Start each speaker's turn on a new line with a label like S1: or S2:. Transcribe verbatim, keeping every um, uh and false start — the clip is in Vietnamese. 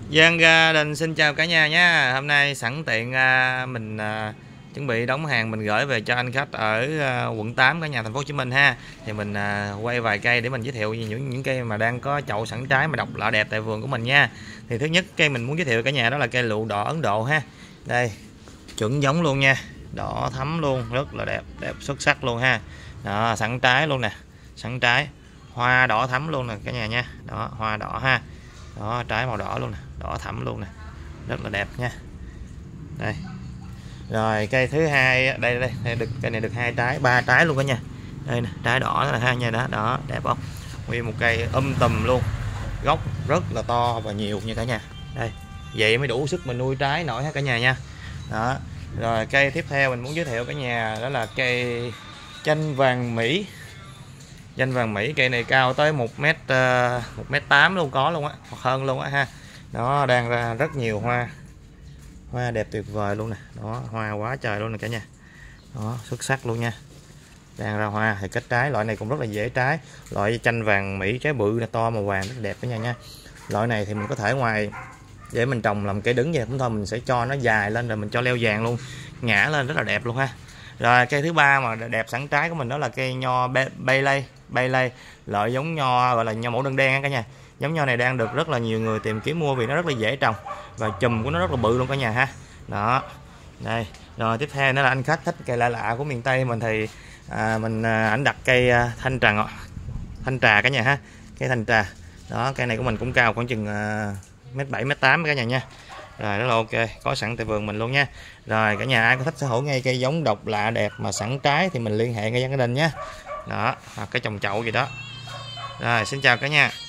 S1: Dân gia đình xin chào cả nhà nha. Hôm nay sẵn tiện à, mình à, chuẩn bị đóng hàng mình gửi về cho anh khách ở à, quận tám cả nhà, thành phố Hồ Chí Minh ha. Thì mình à, quay vài cây để mình giới thiệu những những cây mà đang có chậu sẵn trái mà độc lạ đẹp tại vườn của mình nha. Thì thứ nhất cây mình muốn giới thiệu cả nhà đó là cây lựu đỏ Ấn Độ ha. Đây, chuẩn giống luôn nha. Đỏ thắm luôn, rất là đẹp, đẹp xuất sắc luôn ha. Đó, sẵn trái luôn nè. Sẵn trái. Hoa đỏ thắm luôn nè cả nhà nha. Đó, hoa đỏ ha. Đó, trái màu đỏ luôn nè, đỏ thẫm luôn nè, rất là đẹp nha. Đây, rồi cây thứ hai, đây đây, đây được cây này được hai trái, ba trái luôn cả nhà. Đây nè, trái đỏ là ha nha, đó, đó, đẹp không? Nguyên một cây um tùm luôn, gốc rất là to và nhiều nha cả nhà. Đây, vậy mới đủ sức mình nuôi trái nổi hết cả nhà nha. Đó, rồi cây tiếp theo mình muốn giới thiệu cả nhà đó là cây chanh vàng Mỹ. Chanh vàng Mỹ, cây này cao tới một mét một mét tám luôn, có luôn á, hoặc hơn luôn á ha. Nó đang ra rất nhiều hoa, hoa đẹp tuyệt vời luôn nè. Đó, hoa quá trời luôn nè cả nhà. Đó, xuất sắc luôn nha. Đang ra hoa thì kết trái, loại này cũng rất là dễ trái. Loại chanh vàng Mỹ trái bự to màu vàng rất đẹp cả nhà nha. Loại này thì mình có thể ngoài để mình trồng làm cây đứng vậy cũng thôi, mình sẽ cho nó dài lên rồi mình cho leo vàng luôn, ngã lên rất là đẹp luôn ha. Rồi cây thứ ba mà đẹp sẵn trái của mình đó là cây nho Bailey. Bailey loại giống nho gọi là nho mẫu đơn đen á cả nhà. Giống nho này đang được rất là nhiều người tìm kiếm mua vì nó rất là dễ trồng và chùm của nó rất là bự luôn cả nhà ha. Đó, đây. Rồi tiếp theo nữa là anh khách thích cây lạ lạ của miền Tây mình thì à, mình à, ảnh đặt cây à, thanh trà ngọt, thanh trà cả nhà ha, cây thanh trà. Đó, cây này của mình cũng cao khoảng chừng à, mét bảy mét tám cả nhà nha. Rồi, rất là ok, có sẵn tại vườn mình luôn nha. Rồi cả nhà ai có thích sở hữu ngay cây giống độc lạ đẹp mà sẵn trái thì mình liên hệ ngay gia đình nhé. Đó, hoặc cái trồng chậu gì đó. Rồi, xin chào cả nhà.